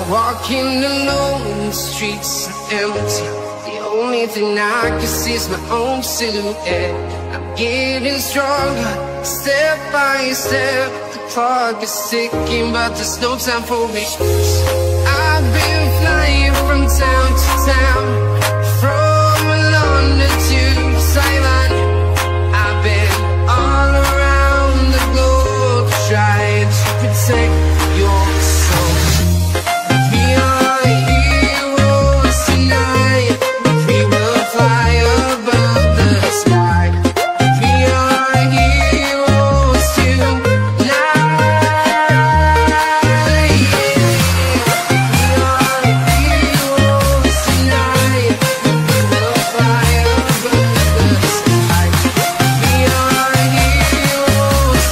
Walking alone, the streets are empty. The only thing I can see is my own silhouette. I'm getting stronger, step by step. The clock is ticking, but there's no time for me. I've been flying from town to town, from London to Taiwan. I've been all around the globe, trying to protect your soul. We are heroes tonight. We will fly above the sky. We are heroes tonight. We are heroes tonight. We will fly above the sky. We are heroes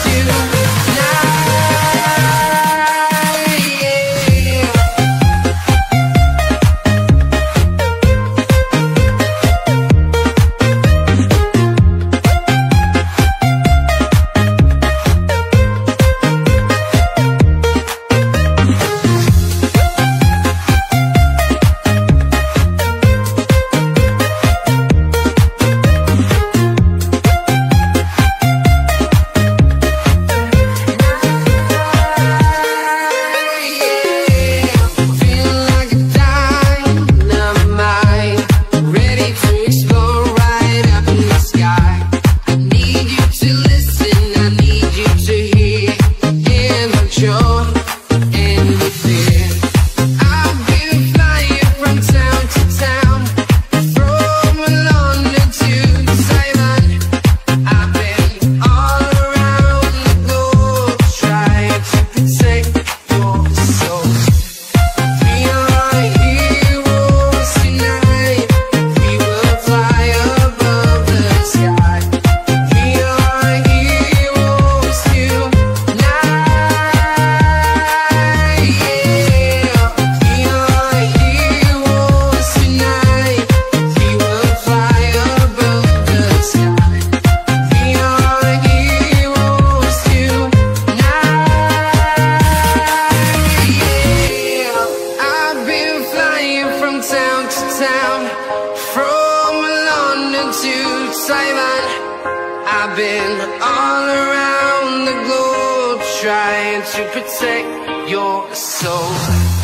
I've been all around the globe, trying to protect your soul.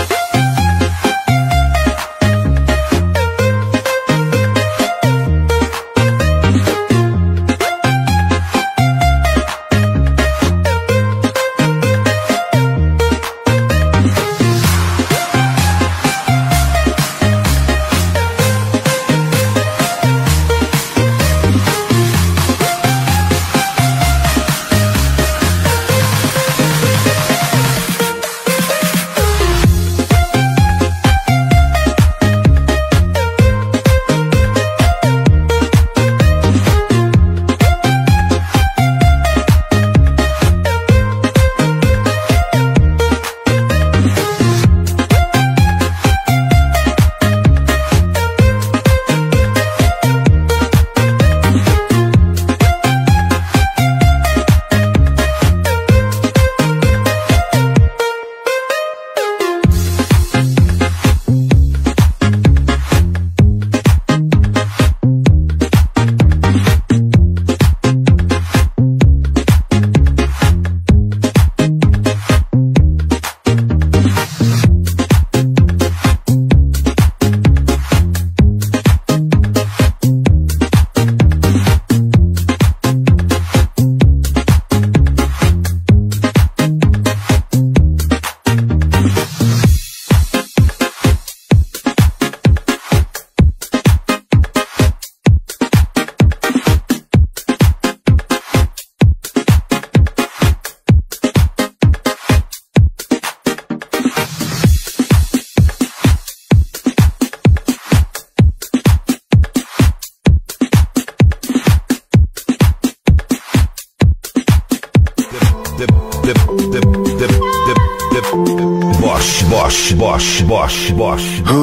Bosch.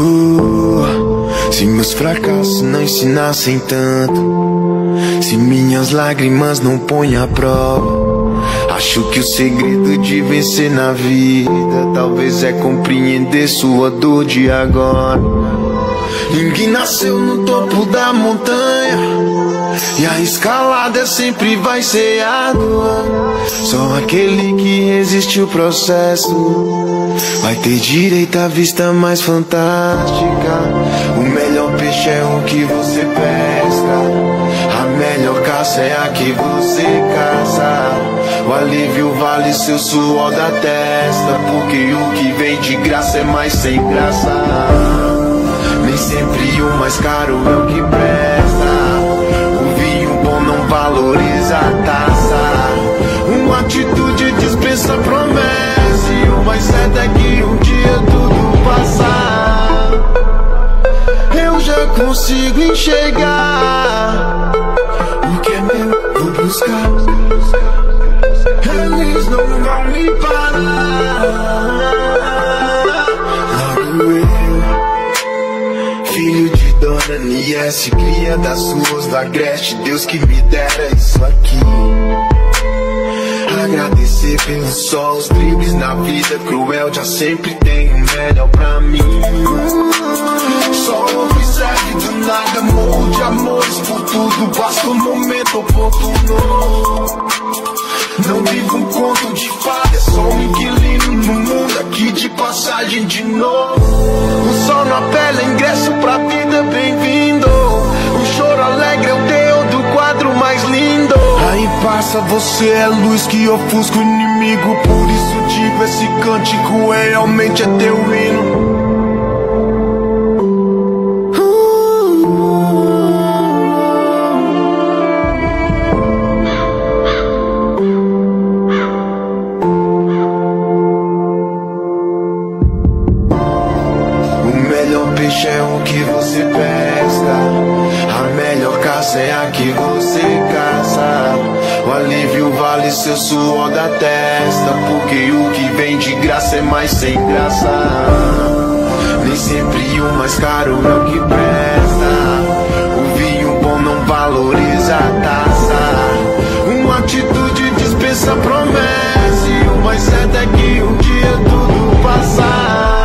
Se meus fracassos não ensinassem tanto, se minhas lágrimas não põem à prova Acho que o segredo de vencer na vida talvez é compreender sua dor de agora. Ninguém nasceu no topo da montanha e a escalada sempre vai ser árdua. Só aquele que resiste o processo vai ter direito à vista mais fantástica. O melhor peixe é o que você pesca, a melhor caça é a que você caça. O alívio vale seu suor da testa, porque o que vem de graça é mais sem graça. Nem sempre o mais caro é o que presta. O vinho bom não valoriza a taça. Uma atitude dispensa promessa, e o mais certo é que um dia tudo passar. Eu já consigo enxergar o que é meu, vou buscar. Eles não vão me parar. Logo eu, filho de Dona Niesse, cria das ruas do Agreste, Deus que me dera isso aqui. Agradecer pelo sol, os dribles na vida cruel, já sempre tem o melhor pra mim. Só observe do nada, morro de amores por tudo, basta um momento oportuno. Não vivo um conto de fada, sou um inquilino no mundo aqui de passagem de novo. O sol na pele, ingresso pra vida, bem-vindo. O choro alegre é o teu do quadro mais lindo. Aí passa, você é luz que ofusca o inimigo. Por isso digo, esse cântico realmente é teu hino. É o que você pesca, a melhor caça é a que você caça. O alívio vale seu suor da testa, porque o que vem de graça é mais sem graça. Nem sempre o mais caro é o que presta. O vinho bom não valoriza a taça. Uma atitude dispensa promessa, e o mais certo é que um dia tudo passar.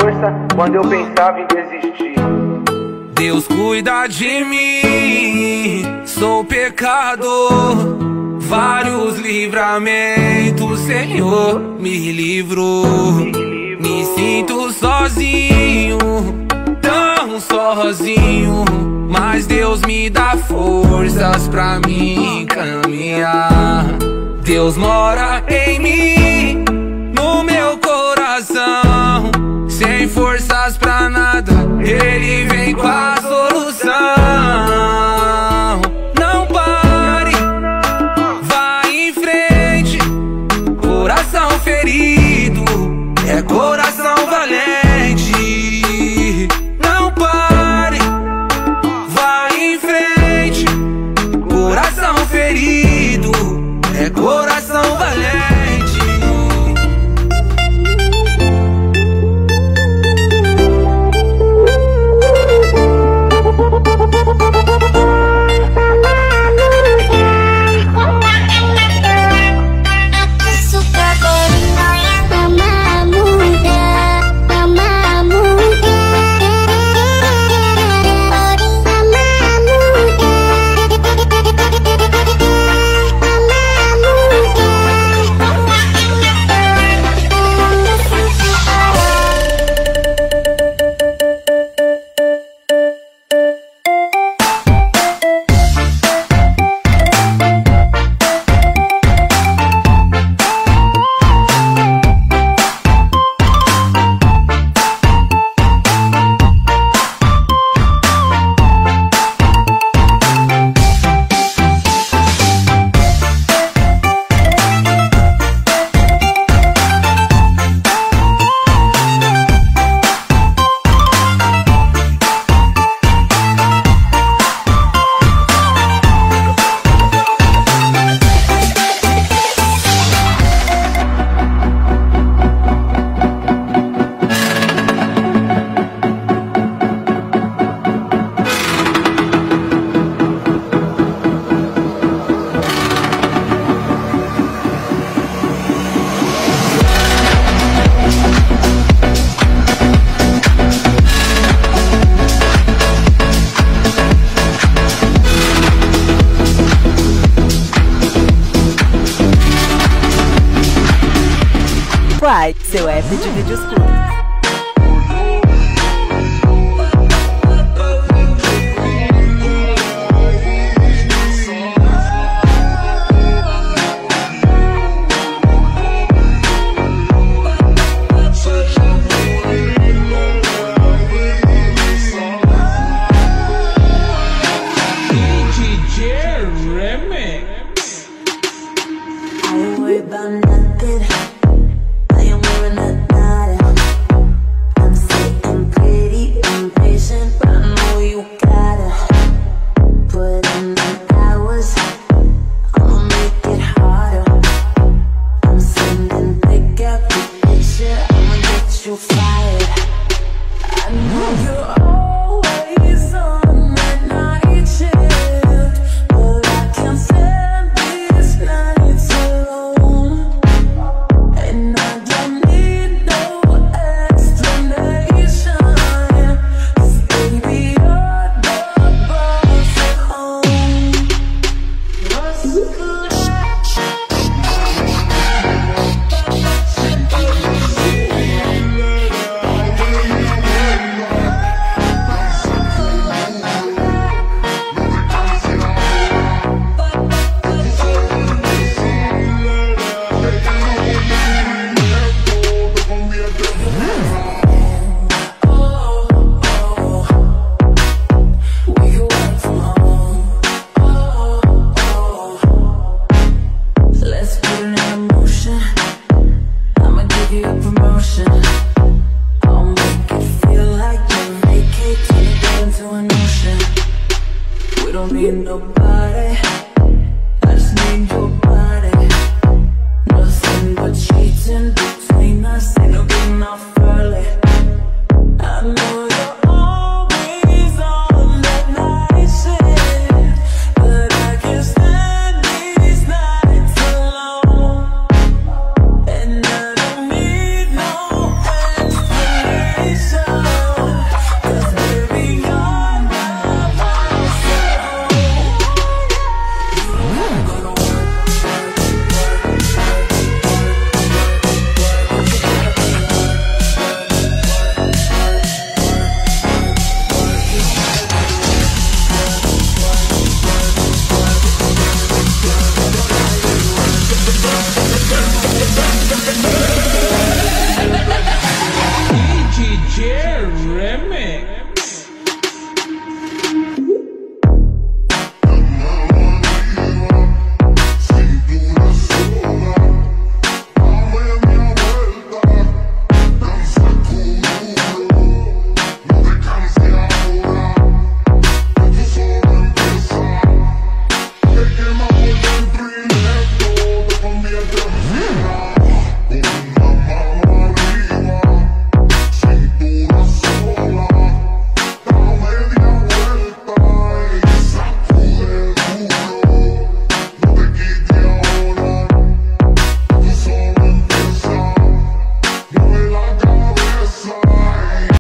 força quando eu pensava em desistir. Deus cuida de mim, sou pecador. Vários livramentos, Senhor, me livrou. Me sinto sozinho, tão sozinho, mas Deus me dá forças pra mim caminhar. Deus mora em mim, no meu coração. Sem forças pra nada, Ele vem com a solução. Não pare, vai em frente. Coração ferido é coração valente. Não pare, vai em frente. Coração ferido é coração valente. Quai, seu app de vídeos curtos. Don't need nobody.